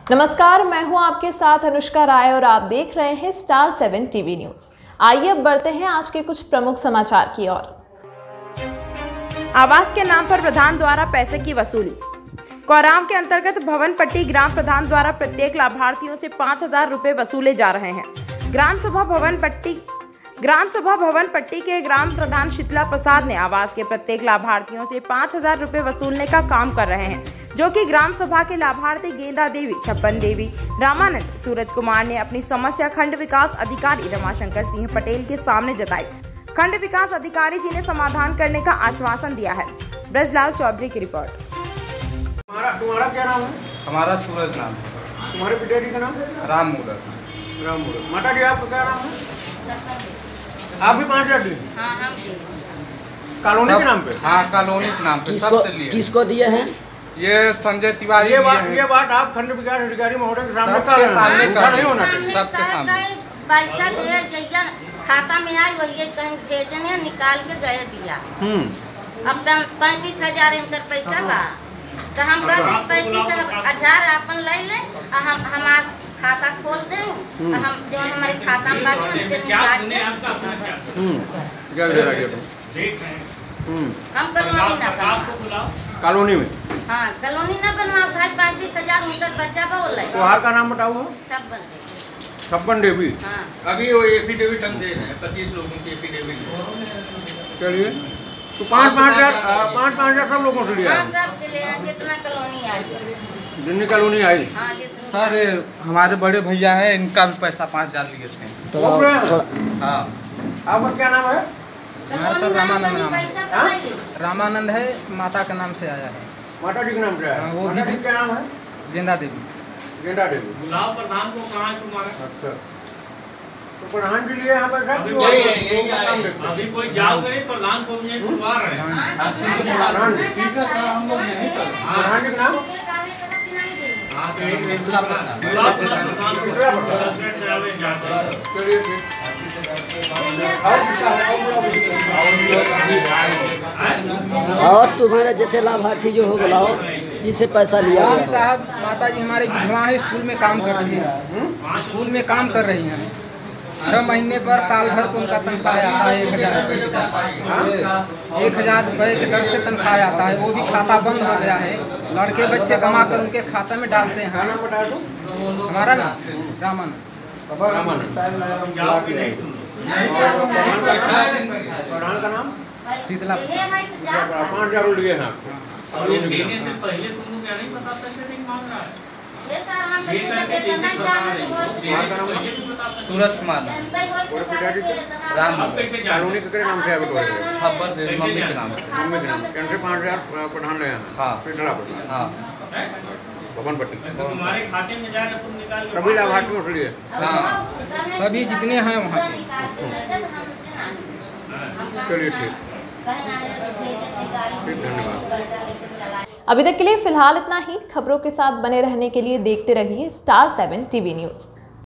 नमस्कार, मैं हूं आपके साथ अनुष्का राय और आप देख रहे हैं स्टार 7 टीवी न्यूज। आइए अब बढ़ते हैं आज के कुछ प्रमुख समाचार की ओर। आवास के नाम पर प्रधान द्वारा पैसे की वसूली। कोराम के अंतर्गत भवन पट्टी ग्राम प्रधान द्वारा प्रत्येक लाभार्थियों से 5,000 रुपए वसूले जा रहे हैं। ग्राम सभा भवन पट्टी के ग्राम प्रधान शीतला प्रसाद ने आवास के प्रत्येक लाभार्थियों से 5,000 रुपए वसूलने का काम कर रहे हैं, जो कि ग्राम सभा के लाभार्थी गेंदा देवी, छप्पन देवी, रामानंद, सूरज कुमार ने अपनी समस्या खंड विकास अधिकारी रमाशंकर सिंह पटेल के सामने जताई। खंड विकास अधिकारी जी ने समाधान करने का आश्वासन दिया है। ब्रजलाल चौधरी की रिपोर्ट। तुम्हारा क्या नाम है? हमारा सूरज नाम है। तुम्हारे पिताजी का नाम? राम मूलक। माता जी आपका क्या नाम है? आप भी 5,000 दी? हाँ, कॉलोनी के नाम पे? हाँ, कॉलोनी के नाम पे सबसे लिए। किसको दिए हैं? ये संजय तिवारी। ये बात आप खंड विकास अधिकारी महोदय के सामने कर रहे हैं। नहीं होना चाहिए। सबके सामने पैसा दे जैया खाता में आई वही कहीं भेजने निकाल के गए दिया। अब 35,000 इनकर पैसा बा तो हम कहते 35,000 अपन ले ले, हमार खाता खोल दे, हम जो हमारे खाता में बाकी हमसे निकाल दे। हम कॉलोनी ना बनवा। कॉलोनी में? हाँ, कॉलोनी ना बनवा भाई। 35,000 उनकर बच्चा बोल। त्योहार का नाम बताओ। छप्पन देवी। हाँ। अभी वो एफिडेविट हम दे रहे हैं 25 लोगों की एफिडेविट। चलिए, तो 5,000 सब लोगों से लिया? हाँ, सब से ले। जितना कॉलोनी आई, जितनी कॉलोनी आई। हाँ, सर हमारे बड़े भैया है, इनका भी पैसा 5,000 लिए थे। हाँ। आपका क्या नाम है? हमारा सर रामानंद नाम है। रामानंद है, माता के नाम से आया है। माता जी के नाम से आया? वो माता जी क्या नाम है? गेंदा देवी। गेंदा देवी। बुलाओ प्रधान को। कहाँ है तुम्हारा? अच्छा, तो प्रधान जी लिए यहाँ पर सब अभी कोई जाओ नहीं, प्रधान को भी बुलवा रहे हैं। प्रधान जी का नाम? और तुम्हारे जैसे लाभार्थी जो हो बुलाओ जिसे पैसा लिया गया। साहब माता जी हमारे विधवा है, स्कूल में काम कर रही है। स्कूल में काम कर रही हैं। 6 महीने पर साल भर को उनका तनख्वाह आता है 1,000 रुपये। 1,000 रुपये की दर से तनख्वाह आता है। वो भी खाता बंद हो गया है। लड़के बच्चे कमा कर उनके खाते में डालते हैं। हमारा नाम रामन। प्रधान का नाम? शीतला। 5,000 लिए हैं आपको। देने से पहले तुम लोग क्या नहीं बता सकते थे मांग रहा है? सूरज कुमार। राम। कॉलोनी के नाम से छप्पन देवी मम्मी के नाम से। 5,000 प्रधान ले। हाँ। हाँ, भवन पट्टी। तुम्हारे खाते में जाएगा, तुम निकाल लो। सभी लाभार्थियों से लिए? हाँ, सभी जितने हैं वहाँ। चलिए, ठीक। अभी तक के लिए फिलहाल इतना ही। खबरों के साथ बने रहने के लिए देखते रहिए स्टार 7 टीवी न्यूज।